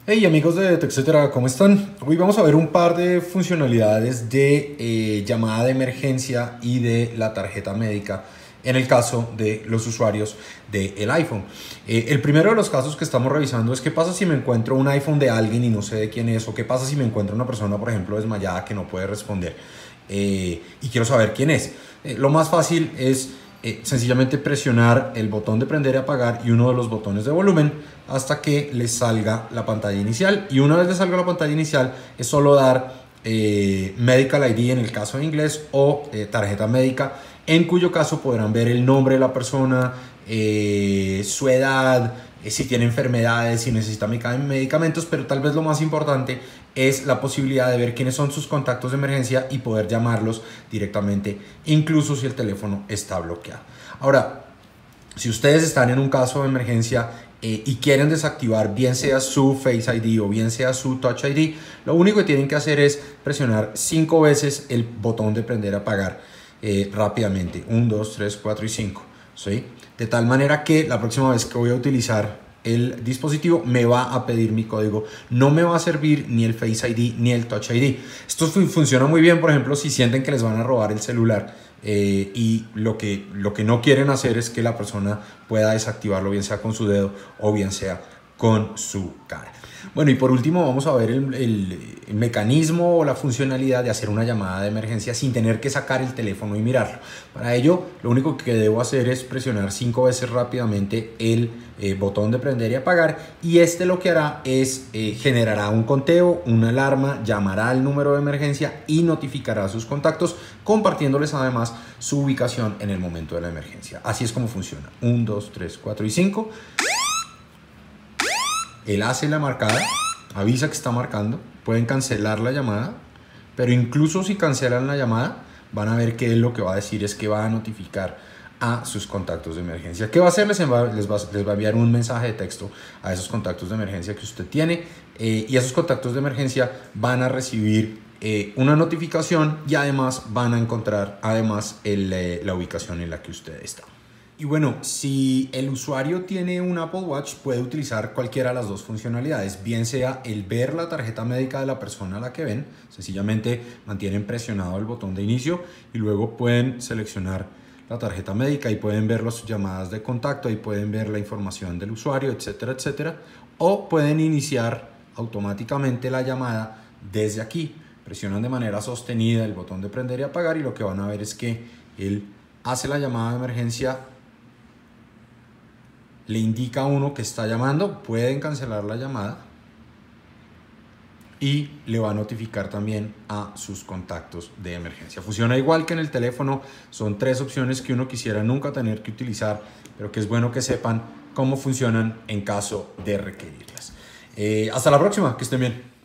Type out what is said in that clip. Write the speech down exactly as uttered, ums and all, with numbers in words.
Hey amigos de TechCetera, ¿cómo están? Hoy vamos a ver un par de funcionalidades de eh, llamada de emergencia y de la tarjeta médica en el caso de los usuarios del iPhone. Eh, el primero de los casos que estamos revisando es qué pasa si me encuentro un iPhone de alguien y no sé de quién es, o qué pasa si me encuentro una persona, por ejemplo, desmayada que no puede responder eh, y quiero saber quién es. Eh, lo más fácil es Eh, sencillamente presionar el botón de prender y apagar y uno de los botones de volumen hasta que les salga la pantalla inicial, y una vez les salga la pantalla inicial es solo dar eh, Medical I D en el caso de inglés o eh, tarjeta médica, en cuyo caso podrán ver el nombre de la persona, eh, su edad, eh, si tiene enfermedades, si necesita medicamentos, pero tal vez lo más importante es la posibilidad de ver quiénes son sus contactos de emergencia y poder llamarlos directamente, incluso si el teléfono está bloqueado. Ahora, si ustedes están en un caso de emergencia eh, y quieren desactivar bien sea su Face I D o bien sea su Touch I D, lo único que tienen que hacer es presionar cinco veces el botón de prender y apagar eh, rápidamente. uno, dos, tres, cuatro y cinco. ¿Sí? De tal manera que la próxima vez que voy a utilizar el dispositivo me va a pedir mi código, no me va a servir ni el Face I D ni el Touch I D. Esto fun funciona muy bien, por ejemplo, si sienten que les van a robar el celular eh, y lo que, lo que no quieren hacer es que la persona pueda desactivarlo, bien sea con su dedo o bien sea con su cara. Bueno, y por último vamos a ver el, el, el mecanismo o la funcionalidad de hacer una llamada de emergencia sin tener que sacar el teléfono y mirarlo. Para ello, lo único que debo hacer es presionar cinco veces rápidamente el eh, botón de prender y apagar, y este lo que hará es eh, generará un conteo, una alarma, llamará al número de emergencia y notificará a sus contactos, compartiéndoles además su ubicación en el momento de la emergencia. Así es como funciona. uno, dos, tres, cuatro y cinco. Él hace la marcada, avisa que está marcando, pueden cancelar la llamada, pero incluso si cancelan la llamada, van a ver que él lo que va a decir es que va a notificar a sus contactos de emergencia. ¿Qué va a hacer? Les va, les va, les va a enviar un mensaje de texto a esos contactos de emergencia que usted tiene, eh, y esos contactos de emergencia van a recibir eh, una notificación y además van a encontrar además el, eh, la ubicación en la que usted está. Y bueno, si el usuario tiene un Apple Watch, puede utilizar cualquiera de las dos funcionalidades, bien sea el ver la tarjeta médica de la persona a la que ven, sencillamente mantienen presionado el botón de inicio y luego pueden seleccionar la tarjeta médica y pueden ver las llamadas de contacto, y pueden ver la información del usuario, etcétera, etcétera, o pueden iniciar automáticamente la llamada desde aquí. Presionan de manera sostenida el botón de prender y apagar y lo que van a ver es que él hace la llamada de emergencia, le indica a uno que está llamando, pueden cancelar la llamada y le va a notificar también a sus contactos de emergencia. Funciona igual que en el teléfono, son tres opciones que uno quisiera nunca tener que utilizar, pero que es bueno que sepan cómo funcionan en caso de requerirlas. Eh, hasta la próxima, que estén bien.